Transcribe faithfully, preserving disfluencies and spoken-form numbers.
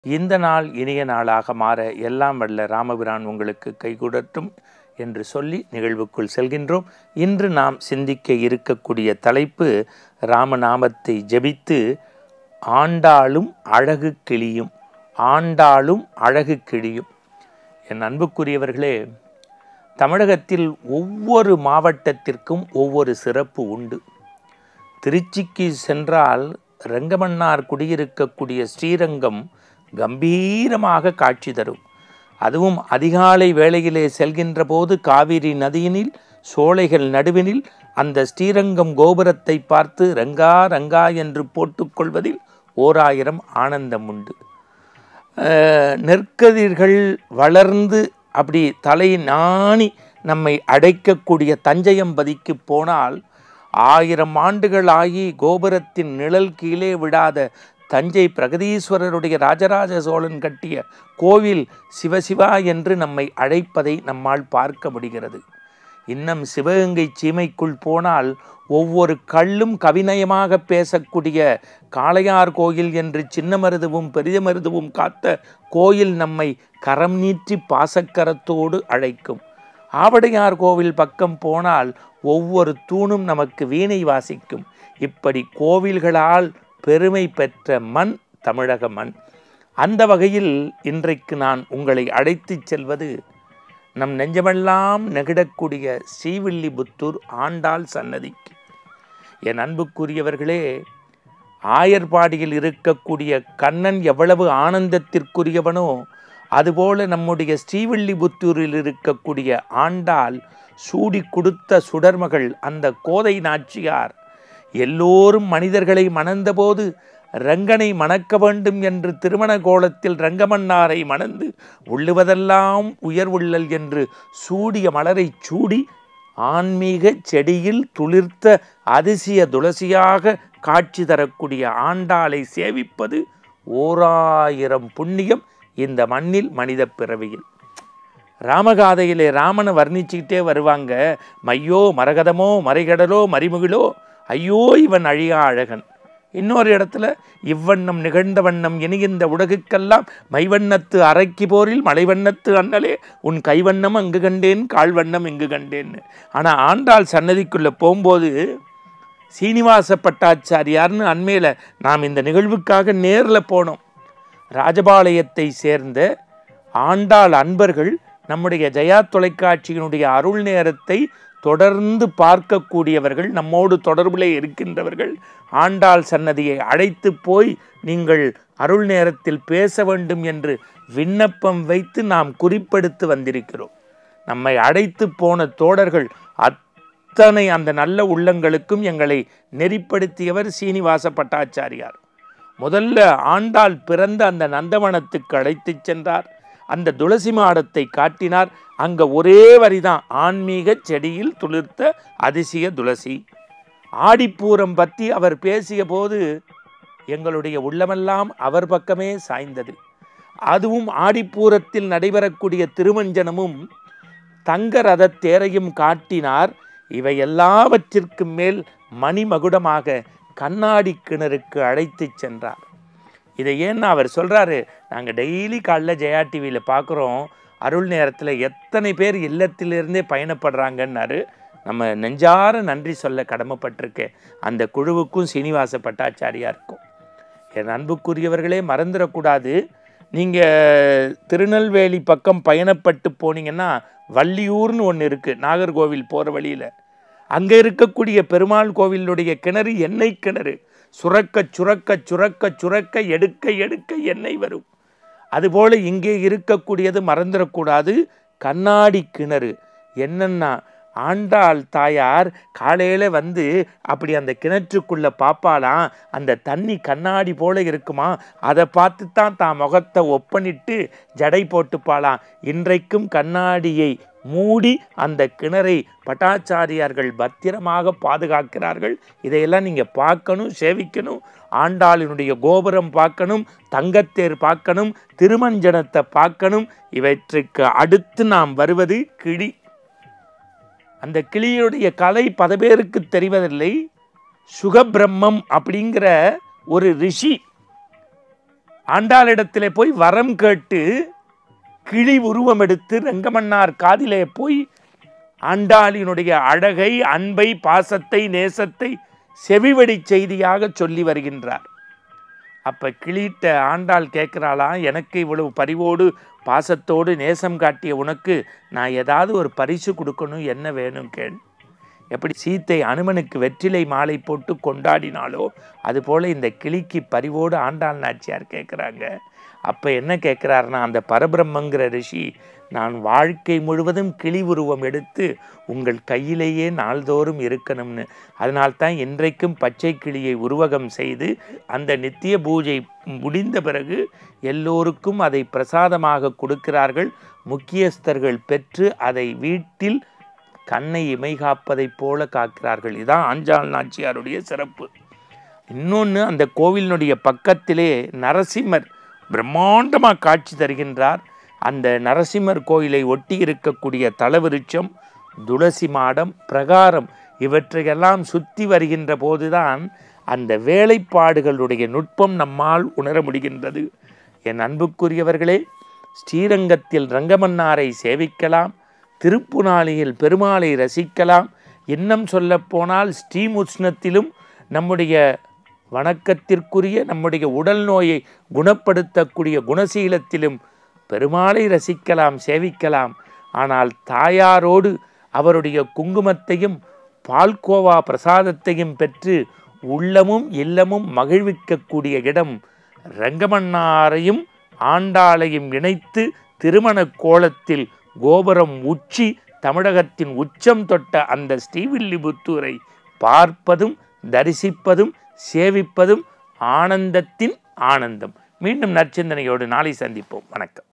இந்த நாள் இனிய நாளாக மாற எல்லாம் வல்ல ராமபிரான் உங்களுக்கு கைகூடட்டும் என்று சொல்லி நிகழ்வுக்குள் செல்கின்றோம். இன்று நாம் சிந்திக்க இருக்கக்கூடிய தலைப்பு ராமநாமத்தை ஜெபித்து ஆண்டாளும் அழகு கிளியும். ஆண்டாளும் அழகு கிளியும். என் அன்புக்குரியவர்களே, தமிழகத்தில் ஒவ்வொரு மாவட்டத்திற்கும் ஒவ்வொரு சிறப்பு உண்டு. திருச்சிக்கு சென்றால் ரங்கமன்னார் குடியிருக்கக்கூடிய ஸ்ரீரங்கம் கம்பீரமாக காட்சி தரும். அதுவும் அதிகாலை வேளையிலே செல்கின்ற போது காவிரி நதியினில் சோலைகள் நடுவினில் அந்த ஸ்ரீரங்கம் கோபுரத்தை பார்த்து ரங்கா ரங்கா என்று போட்டுக்கொள்வதில் ஓர் ஆயிரம் ஆனந்தம் உண்டு. நெற்கதிர்கள் வளர்ந்து அப்படி தலை நாணி நம்மை அடைக்கக்கூடிய தஞ்சையம்பதிக்கு போனால் ஆயிரம் ஆண்டுகள் ஆகி கோபுரத்தின் நிழல் கீழே விடாத தஞ்சை பிரகதீஸ்வரருடைய ராஜராஜ சோழன் கட்டிய கோவில் சிவசிவா என்று நம்மை அழைப்பதை நம்மால் பார்க்க முடிகிறது. இன்னும் சிவகங்கை சீமைக்குள் போனால் ஒவ்வொரு கல்லும் கவிநயமாக பேசக்கூடிய காளையார் கோயில் என்று சின்ன மருதுவும் பெரிய மருதுவும் காத்த கோயில் நம்மை கரம் நீற்றி பாசக்கரத்தோடு அழைக்கும். ஆவடையார் கோவில் பக்கம் போனால் ஒவ்வொரு தூணும் நமக்கு வீணை வாசிக்கும். இப்படி கோவில்களால் பெருமை பெற்ற மண் தமிழக மண். அந்த வகையில் இன்றைக்கு நான் உங்களை அழைத்து செல்வது நம் நெஞ்சமெல்லாம் நெகிடக்கூடிய ஸ்ரீவில்லிபுத்தூர் ஆண்டாள் சன்னதிக்கு. என் அன்புக்குரியவர்களே, ஆயர்பாடியில் இருக்கக்கூடிய கண்ணன் எவ்வளவு ஆனந்தத்திற்குரியவனோ அதுபோல நம்முடைய ஸ்ரீவில்லிபுத்தூரில் இருக்கக்கூடிய ஆண்டாள் சூடி கொடுத்த சுடர்மகள் அந்த கோதை நாச்சியார் எல்லோரும் மனிதர்களை மணந்தபோது ரங்கனை மணக்க வேண்டும் என்று திருமண கோலத்தில் ரங்கமன்னாரை மணந்து உள்ளுவதெல்லாம் உயர்வுள்ளல் என்று சூடிய மலரை சூடி ஆன்மீக செடியில் துளிர்த்த அதிசய துளசியாக காட்சி தரக்கூடிய ஆண்டாளை சேவிப்பது ஓராயிரம் புண்ணியம் இந்த மண்ணில் மனித பிறவியில். ராமகாதையிலே ராமனை வர்ணிச்சுக்கிட்டே வருவாங்க. மையோ மரகதமோ மறைகடலோ மறிமுகிலோ ஐயோ இவன் அழியா அழகன். இன்னொரு இடத்துல இவ்வண்ணம் நிகழ்ந்த வண்ணம் இனிகின்ற உலகுக்கெல்லாம் மைவண்ணத்து அரைக்கி போரில் மலைவண்ணத்து அண்ணலே உன் கைவண்ணம் அங்கு கண்டேன் கால்வண்ணம் இங்கு கண்டேன்னு. ஆனால் ஆண்டாள் சன்னதிக்குள்ளே போகும்போது சீனிவாச பட்டாச்சாரியார்னு அண்மையில் நாம் இந்த நிகழ்வுக்காக நேரில் போனோம். ராஜபாளையத்தை சேர்ந்த ஆண்டாள் அன்பர்கள் நம்முடைய ஜெயா தொலைக்காட்சியினுடைய அருள் நேரத்தை தொடர்ந்து பார்க்கக்கூடியவர்கள், நம்மோடு தொடர்பிலே இருக்கின்றவர்கள் ஆண்டாள் சன்னதியை அழைத்து போய் நீங்கள் அருள் நேரத்தில் பேச வேண்டும் என்று விண்ணப்பம் வைத்து நாம் குறிப்பெடுத்து வந்திருக்கிறோம். நம்மை அழைத்து போன தோழர்கள் அத்தனை அந்த நல்ல உள்ளங்களுக்கும் எங்களை நெறிப்படுத்தியவர் சீனிவாச பட்டாச்சாரியார். முதல்ல ஆண்டாள் பிறந்த அந்த நந்தவனத்துக்கு அழைத்து சென்றார். அந்த துளசி மாடத்தை காட்டினார். அங்கே ஒரே வரிதான், ஆன்மீக செடியில் துளிர்த்த அதிசய துளசி. ஆடிப்பூரம் பற்றி அவர் பேசிய போது எங்களுடைய உள்ளமெல்லாம் அவர் பக்கமே சாய்ந்தது. அதுவும் ஆடிப்பூரத்தில் நடைபெறக்கூடிய திருமஞ்சனமும் தங்க ரத தேரையும் காட்டினார். இவை எல்லாவற்றிற்கும் மேல் மணிமகுடமாக கண்ணாடி கிணறுக்கு அழைத்து சென்றார். இதை ஏன்னா அவர் சொல்கிறாரு, நாங்கள் டெய்லி காலைல ஜெயா டிவியில் பார்க்குறோம், அருள் நேரத்தில் எத்தனை பேர் இல்லத்திலிருந்தே பயணப்படுறாங்கன்னாரு. நம்ம நெஞ்சார நன்றி சொல்ல கடமைப்பட்டிருக்கேன் அந்த குழுவுக்கும் சீனிவாச பட்டாச்சாரியாருக்கும். என் அன்புக்குரியவர்களே, மறந்துடக்கூடாது. நீங்கள் திருநெல்வேலி பக்கம் பயணப்பட்டு போனீங்கன்னா வள்ளியூர்னு ஒன்று இருக்குது நாகர்கோவில் போகிற வழியில். அங்கே இருக்கக்கூடிய பெருமாள் கோவிலுடைய கிணறு எண்ணெய் கிணறு. சுரக்க சுரக்க சுரக்க சுரக்க எடுக்க எடுக்க எண்ணெய் வரும். அதுபோல் இங்கே இருக்கக்கூடியது மறந்துடக்கூடாது கண்ணாடி கிணறு. என்னன்னா ஆண்டாள் தாயார் காலையில் வந்து அப்படி அந்த கிணற்றுக்குள்ளே பார்ப்பாலாம், அந்த தண்ணி கண்ணாடி போல இருக்குமா, அதை பார்த்து தான் தான் முகத்தை ஒப்பனிட்டு ஜடை போட்டுப்பாலாம். இன்றைக்கும் கண்ணாடியை மூடி அந்த கிணறை பட்டாச்சாரியார்கள் பத்திரமாக பாதுகாக்கிறார்கள். இதையெல்லாம் நீங்கள் பார்க்கணும், சேவிக்கணும். ஆண்டாளினுடைய கோபுரம் பார்க்கணும், தங்கத்தேர் பார்க்கணும், திருமஞ்சனத்தை பார்க்கணும். இவற்றுக்கு அடுத்து நாம் வருவது கிளி. அந்த கிளியுடைய கலை பல பேருக்கு தெரிவதில்லை. சுகபிரம்மம் அப்படிங்கிற ஒரு ரிஷி ஆண்டாளிடத்திலே போய் வரம் கேட்டு கிளி உருவம் எடுத்து ரங்கமன்னார் காதிலே போய் ஆண்டாளினுடைய அழகை, அன்பை, பாசத்தை, நேசத்தை செவிவழி செய்தியாக சொல்லி வருகின்றார். அப்ப கிளிட்ட ஆண்டாள் கேட்கிறாளா, எனக்கு இவ்வளவு பரிவோடு பாசத்தோடு நேசம் காட்டிய உனக்கு நான் ஏதாவது ஒரு பரிசு கொடுக்கணும், என்ன வேணும் கேள். எப்படி சீத்தை அனுமனுக்கு வெற்றிலை மாலை போட்டு கொண்டாடினாலோ அதுபோல இந்த கிளிக்கு பரிவோடு ஆண்டாள் நாச்சியார் கேட்குறாங்க. அப்போ என்ன கேட்குறாருன்னா, அந்த பரபிரம்மங்கிற ரிஷி நான் வாழ்க்கை முழுவதும் கிளி உருவம் எடுத்து உங்கள் கையிலேயே நாள்தோறும் இருக்கணும்னு. அதனால்தான் இன்றைக்கும் பச்சை கிளியை உருவகம் செய்து அந்த நித்திய பூஜை முடிந்த பிறகு எல்லோருக்கும் அதை பிரசாதமாக கொடுக்கிறார்கள். முக்கியஸ்தர்கள் பெற்று அதை வீட்டில் கண்ணை இமை காப்பதைப் போல காக்கிறார்கள். இதுதான் ஆண்டாள் நாச்சியாருடைய சிறப்பு. இன்னொன்று, அந்த கோவிலினுடைய பக்கத்திலே நரசிம்மர் பிரம்மாண்டமாக காட்சி தருகின்றார். அந்த நரசிம்மர் கோயிலை ஒட்டி இருக்கக்கூடிய தலவிருட்சம், துளசி மாடம், பிரகாரம் இவற்றையெல்லாம் சுற்றி வருகின்ற போதுதான் அந்த வேலைப்பாடுகளுடைய நுட்பம் நம்மால் உணர முடிகின்றது. என் அன்புக்குரியவர்களே, ஸ்ரீரங்கத்தில் ரங்கமன்னாரை சேவிக்கலாம், திருப்புனாலியில் பெருமாளை ரசிக்கலாம். இன்னும் சொல்லப்போனால் ஸ்ரீமுஷ்ணத்திலும் நம்முடைய வணக்கத்திற்குரிய நம்முடைய உடல் நோயை குணப்படுத்தக்கூடிய குணசீலத்திலும் பெருமாளை ரசிக்கலாம், சேவிக்கலாம். ஆனால் தாயாரோடு அவருடைய குங்குமத்தையும் பால்கோவா பிரசாதத்தையும் பெற்று உள்ளமும் இல்லமும் மகிழ்விக்கக்கூடிய இடம் ரங்கமன்னாரையும் ஆண்டாளையும் இணைத்து திருமண கோலத்தில் கோபுரம் உச்சி தமிழகத்தின் உச்சம் தொட்ட அந்த ஸ்ரீவில்லிபுத்தூரை பார்ப்பதும் தரிசிப்பதும் சேவிப்பதும் ஆனந்தத்தின் ஆனந்தம். மீண்டும் நற்சிந்தனையோடு நாளை சந்திப்போம். வணக்கம்.